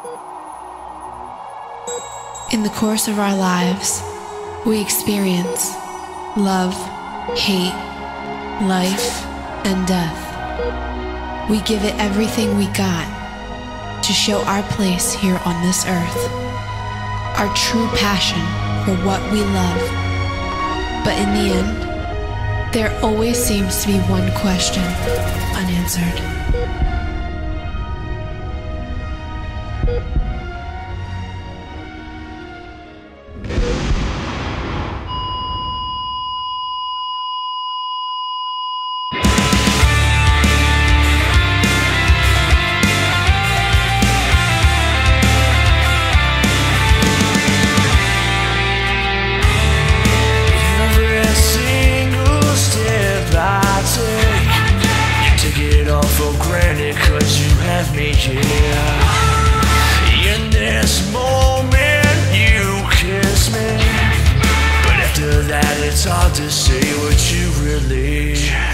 In the course of our lives, we experience love, hate, life, and death. We give it everything we got to show our place here on this earth, our true passion for what we love. But in the end, there always seems to be one question unanswered. Cause you have me here. In this moment you kiss me, but after that it's hard to say what you really